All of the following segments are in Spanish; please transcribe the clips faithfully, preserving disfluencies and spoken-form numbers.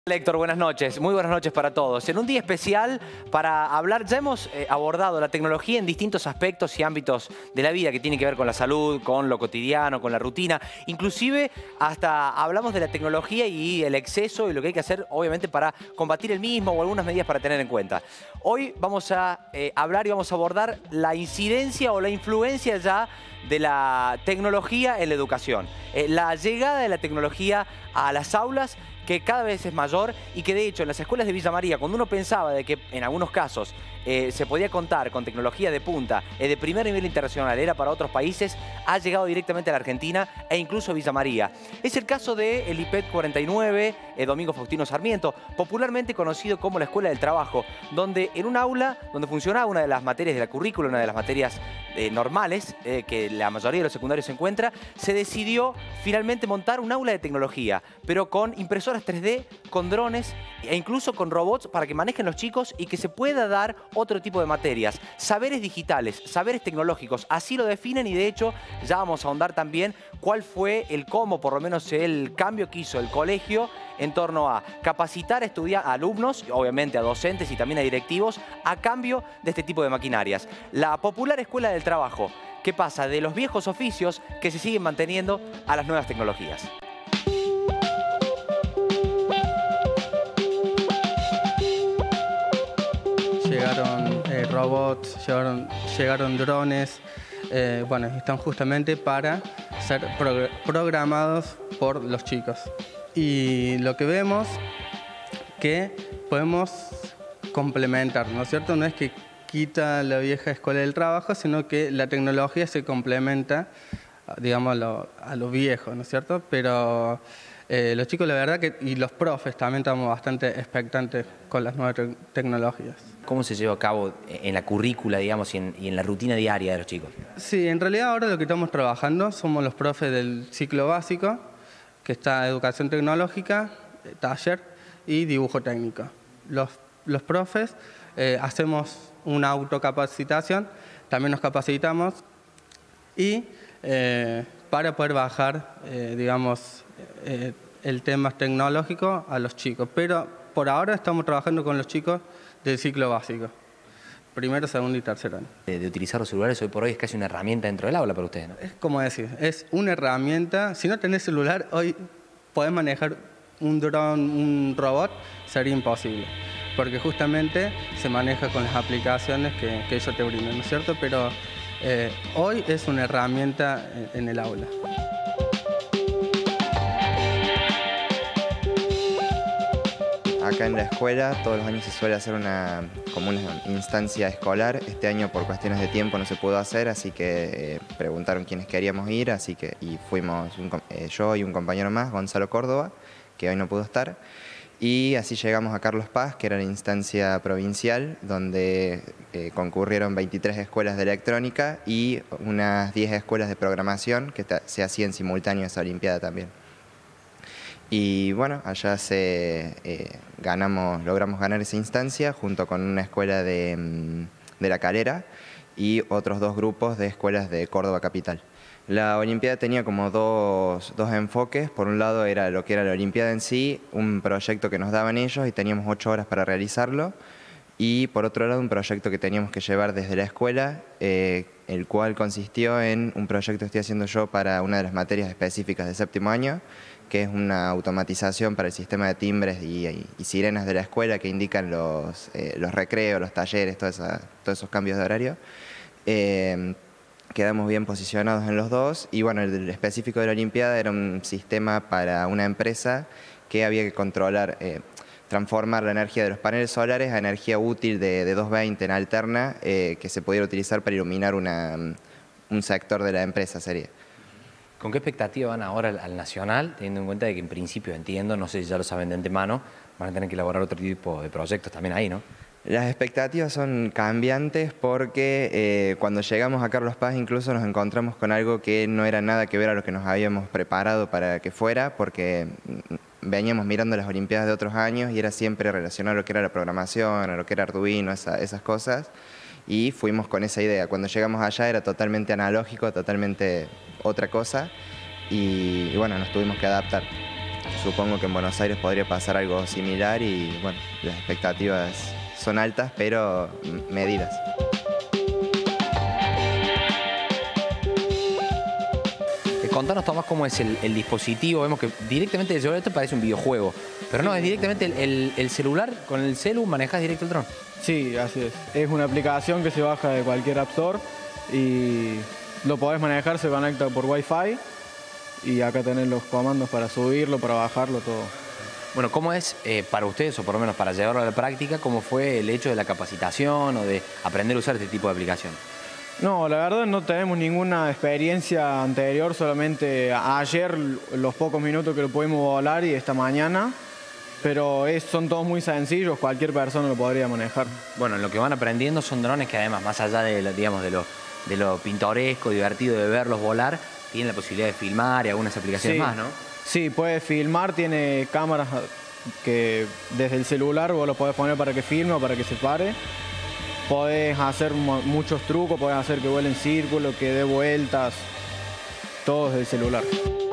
Héctor, buenas noches. Muy buenas noches para todos. En un día especial para hablar, ya hemos eh, abordado la tecnología en distintos aspectos y ámbitos de la vida que tienen que ver con la salud, con lo cotidiano, con la rutina. Inclusive hasta hablamos de la tecnología y el exceso y lo que hay que hacer, obviamente, para combatir el mismo o algunas medidas para tener en cuenta. Hoy vamos a eh, hablar y vamos a abordar la incidencia o la influencia ya de la tecnología en la educación. Eh, la llegada de la tecnología a las aulas, que cada vez es mayor y que de hecho en las escuelas de Villa María, cuando uno pensaba de que en algunos casos eh, se podía contar con tecnología de punta, eh, de primer nivel internacional, era para otros países, ha llegado directamente a la Argentina e incluso a Villa María. Es el caso del I P E D cuarenta y nueve, eh, Domingo Faustino Sarmiento, popularmente conocido como la Escuela del Trabajo, donde en un aula donde funcionaba una de las materias de la currícula, una de las materias eh, normales, eh, que la mayoría de los secundarios se encuentra, se decidió finalmente montar un aula de tecnología, pero con impresoras tres D, con drones e incluso con robots para que manejen los chicos y que se pueda dar otro tipo de materias. Saberes digitales, saberes tecnológicos, así lo definen y de hecho ya vamos a ahondar también cuál fue el cómo, por lo menos el cambio que hizo el colegio en torno a capacitar a, estudiar, a alumnos, obviamente a docentes y también a directivos, a cambio de este tipo de maquinarias. La popular Escuela del Trabajo, que pasa de los viejos oficios que se siguen manteniendo a las nuevas tecnologías. Llegaron eh, robots, llegaron, llegaron drones, eh, bueno, están justamente para ser progr programados por los chicos. Y lo que vemos que podemos complementar, ¿no es cierto? No es que quita la vieja escuela del trabajo, sino que la tecnología se complementa, digamos, a lo, a lo viejo, ¿no es cierto? Pero eh, los chicos, la verdad, que y los profes también estamos bastante expectantes con las nuevas te tecnologías. ¿Cómo se lleva a cabo en la currícula, digamos, y en, y en la rutina diaria de los chicos? Sí, en realidad ahora lo que estamos trabajando somos los profes del ciclo básico, que está educación tecnológica, taller y dibujo técnico. Los, los profes eh, hacemos una autocapacitación, también nos capacitamos y eh, para poder bajar, eh, digamos, eh, el tema tecnológico a los chicos. Pero por ahora estamos trabajando con los chicos del ciclo básico, primero, segundo y tercer año. De, de utilizar los celulares hoy por hoy es casi una herramienta dentro del aula para ustedes, ¿no? Es como decir, es una herramienta. Si no tenés celular, hoy podés manejar un dron, un robot, sería imposible. Porque justamente se maneja con las aplicaciones que, que ellos te brindan, ¿no es cierto? Pero eh, hoy es una herramienta en, en el aula. Acá en la escuela todos los años se suele hacer una, como una instancia escolar. Este año por cuestiones de tiempo no se pudo hacer, así que eh, preguntaron quiénes queríamos ir, así que y fuimos un, eh, yo y un compañero más, Gonzalo Córdoba, que hoy no pudo estar. Y así llegamos a Carlos Paz, que era la instancia provincial, donde eh, concurrieron veintitrés escuelas de electrónica y unas diez escuelas de programación, que se hacía en simultáneo esa olimpiada también. Y bueno, allá se, eh, ganamos, logramos ganar esa instancia junto con una escuela de, de La Calera y otros dos grupos de escuelas de Córdoba Capital. La Olimpiada tenía como dos, dos enfoques. Por un lado era lo que era la Olimpiada en sí, un proyecto que nos daban ellos y teníamos ocho horas para realizarlo. Y por otro lado un proyecto que teníamos que llevar desde la escuela, eh, el cual consistió en un proyecto que estoy haciendo yo para una de las materias específicas de séptimo año, que es una automatización para el sistema de timbres y, y, y sirenas de la escuela que indican los, eh, los recreos, los talleres, toda esa, todos esos cambios de horario. Eh, quedamos bien posicionados en los dos y bueno, el específico de la Olimpiada era un sistema para una empresa que había que controlar, eh, transformar la energía de los paneles solares a energía útil de, de doscientos veinte en alterna, eh, que se pudiera utilizar para iluminar una, un sector de la empresa sería. ¿Con qué expectativa van ahora al, al Nacional, teniendo en cuenta de que en principio, entiendo, no sé si ya lo saben de antemano, van a tener que elaborar otro tipo de proyectos también ahí, ¿no? Las expectativas son cambiantes porque eh, cuando llegamos a Carlos Paz incluso nos encontramos con algo que no era nada que ver a lo que nos habíamos preparado para que fuera, porque veníamos mirando las Olimpiadas de otros años y era siempre relacionado a lo que era la programación, a lo que era Arduino, esa, esas cosas. Y fuimos con esa idea. Cuando llegamos allá era totalmente analógico, totalmente otra cosa y, y bueno, nos tuvimos que adaptar. supongo que en Buenos Aires podría pasar algo similar y bueno, las expectativas son altas, pero medidas. Contanos, Tomás, cómo es el, el dispositivo. Vemos que directamente el celular esto parece un videojuego, pero no, es directamente el, el, el celular. Con el celu manejas directo el dron. Sí, así es. Es una aplicación que se baja de cualquier App Store y lo podés manejar, se conecta por Wi-Fi y acá tenés los comandos para subirlo, para bajarlo, todo. Bueno, ¿cómo es eh, para ustedes, o por lo menos para llevarlo a la práctica, cómo fue el hecho de la capacitación o de aprender a usar este tipo de aplicación? No, la verdad no tenemos ninguna experiencia anterior, solamente ayer los pocos minutos que lo pudimos volar y esta mañana, pero es, son todos muy sencillos, cualquier persona lo podría manejar. Bueno, lo que van aprendiendo son drones que además, más allá de, lo, digamos, de, lo, de lo pintoresco, divertido de verlos volar, tienen la posibilidad de filmar y algunas aplicaciones Sí. más, ¿no? Sí, puede filmar, tiene cámaras que desde el celular vos lo podés poner para que filme o para que se pare. Podés hacer muchos trucos, podés hacer que vuele en círculo, que dé vueltas, todo desde el celular.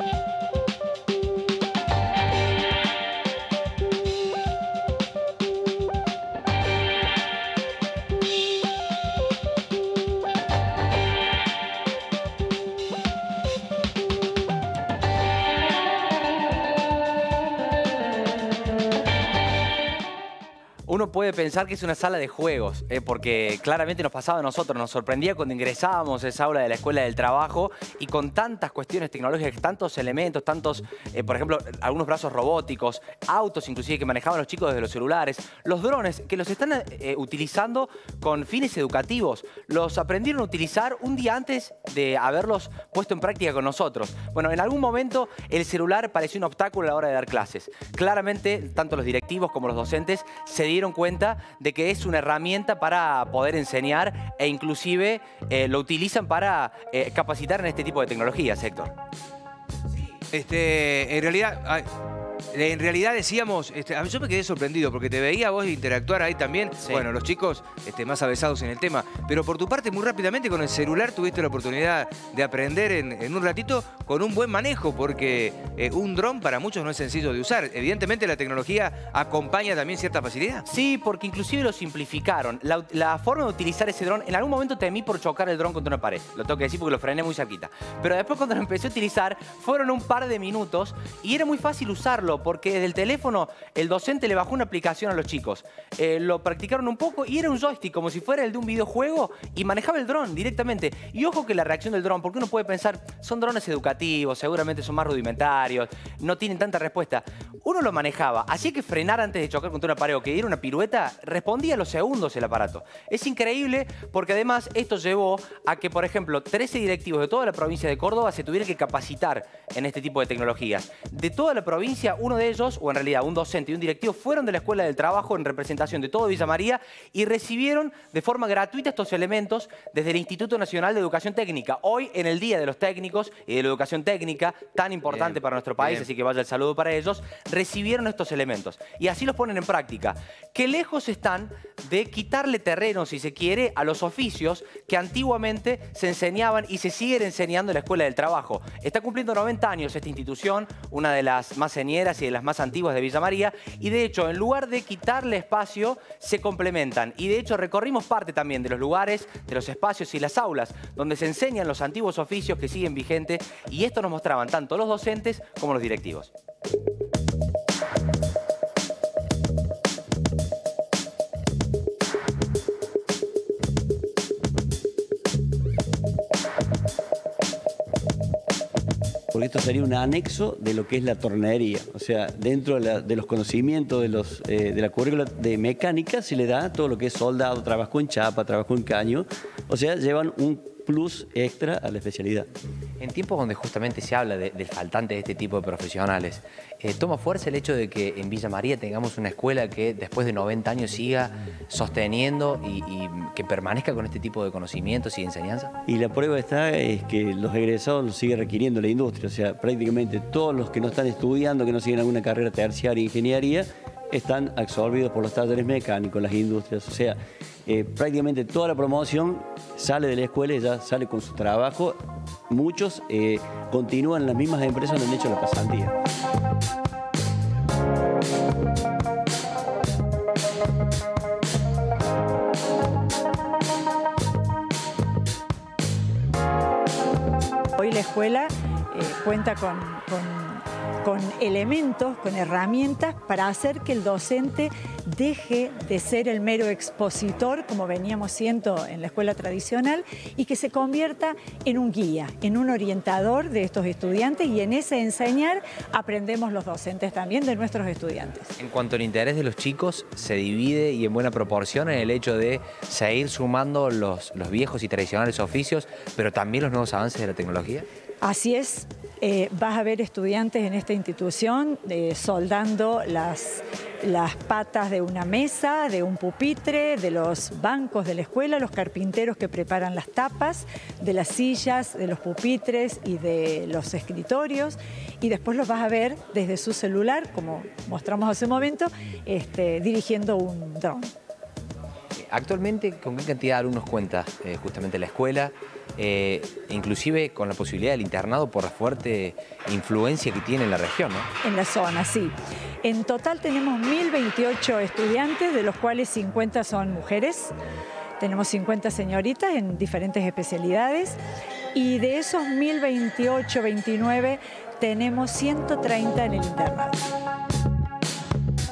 Uno puede pensar que es una sala de juegos, eh, porque claramente nos pasaba a nosotros, nos sorprendía cuando ingresábamos a esa aula de la Escuela del Trabajo y con tantas cuestiones tecnológicas, tantos elementos, tantos, eh, por ejemplo, algunos brazos robóticos, autos inclusive que manejaban los chicos desde los celulares, los drones que los están eh, utilizando con fines educativos, los aprendieron a utilizar un día antes de haberlos puesto en práctica con nosotros. Bueno, en algún momento el celular pareció un obstáculo a la hora de dar clases. Claramente, tanto los directivos como los docentes se dieron cuenta de que es una herramienta para poder enseñar e inclusive eh, lo utilizan para eh, capacitar en este tipo de tecnologías, Héctor. Este, en realidad, ay, en realidad decíamos, este, a mí yo me quedé sorprendido porque te veía vos interactuar ahí también. Sí. Bueno, los chicos este, más avesados en el tema. Pero por tu parte, muy rápidamente con el celular tuviste la oportunidad de aprender en, en un ratito con un buen manejo, porque eh, un dron para muchos no es sencillo de usar. Evidentemente la tecnología acompaña también cierta facilidad. Sí, porque inclusive lo simplificaron. La, la forma de utilizar ese dron, en algún momento temí por chocar el dron contra una pared. Lo tengo que decir porque lo frené muy cerquita. Pero después cuando lo empecé a utilizar, fueron un par de minutos y era muy fácil usarlo porque desde el teléfono el docente le bajó una aplicación a los chicos. Eh, lo practicaron un poco y era un joystick como si fuera el de un videojuego y manejaba el dron directamente. Y ojo que la reacción del dron, porque uno puede pensar, son drones educativos, seguramente son más rudimentarios, no tienen tanta respuesta. Uno lo manejaba, así que frenar antes de chocar contra una pared o que diera una pirueta, respondía a los segundos el aparato. Es increíble porque además esto llevó a que, por ejemplo, trece directivos de toda la provincia de Córdoba se tuvieran que capacitar en este tipo de tecnologías. De toda la provincia, uno de ellos, o en realidad un docente y un directivo, fueron de la Escuela del Trabajo en representación de todo Villa María y recibieron de forma gratuita estos elementos desde el Instituto Nacional de Educación Técnica. Hoy, en el Día de los Técnicos y de la Educación Técnica, tan importante Bien, para nuestro país, bien. así que vaya el saludo para ellos, recibieron estos elementos y así los ponen en práctica. Qué lejos están de quitarle terreno, si se quiere, a los oficios que antiguamente se enseñaban y se siguen enseñando en la Escuela del Trabajo. Está cumpliendo noventa años esta institución, una de las más señeras y de las más antiguas de Villa María, y de hecho, en lugar de quitarle espacio, se complementan. Y de hecho, recorrimos parte también de los lugares, de los espacios y las aulas donde se enseñan los antiguos oficios que siguen vigentes, y esto nos mostraban tanto los docentes como los directivos. Porque esto sería un anexo de lo que es la tornería. O sea, dentro de, la, de los conocimientos de, los, eh, de la currícula de mecánica se le da todo lo que es soldado, trabajo en chapa, trabajo en caño. O sea, llevan un plus extra a la especialidad. En tiempos donde justamente se habla de, del faltante de este tipo de profesionales, eh, ¿toma fuerza el hecho de que en Villa María tengamos una escuela que después de noventa años siga sosteniendo y, y que permanezca con este tipo de conocimientos y enseñanza? Y la prueba está es que los egresados los sigue requiriendo la industria. O sea, prácticamente todos los que no están estudiando, que no siguen alguna carrera terciaria, ingeniería, están absorbidos por los talleres mecánicos, las industrias. O sea, eh, prácticamente toda la promoción sale de la escuela y ya sale con su trabajo. Muchos eh, continúan en las mismas empresas donde han hecho la pasantía. la escuela eh, cuenta con, con con elementos, con herramientas para hacer que el docente deje de ser el mero expositor, como veníamos siendo en la escuela tradicional, y que se convierta en un guía, en un orientador de estos estudiantes, y en ese enseñar aprendemos los docentes también de nuestros estudiantes. En cuanto al interés de los chicos, se divide y en buena proporción en el hecho de seguir sumando los, los viejos y tradicionales oficios, pero también los nuevos avances de la tecnología. Así es, eh, vas a ver estudiantes en esta institución eh, soldando las, las patas de una mesa, de un pupitre, de los bancos de la escuela, los carpinteros que preparan las tapas de las sillas, de los pupitres y de los escritorios, y después los vas a ver desde su celular, como mostramos hace un momento, este, dirigiendo un dron. Actualmente, ¿con qué cantidad de alumnos cuenta eh, justamente la escuela? Eh, inclusive con la posibilidad del internado por la fuerte influencia que tiene en la región, ¿no? En la zona, sí. En total tenemos mil veintiocho estudiantes, de los cuales cincuenta son mujeres. Tenemos cincuenta señoritas en diferentes especialidades. Y de esos mil veintiocho, veintinueve, tenemos ciento treinta en el internado.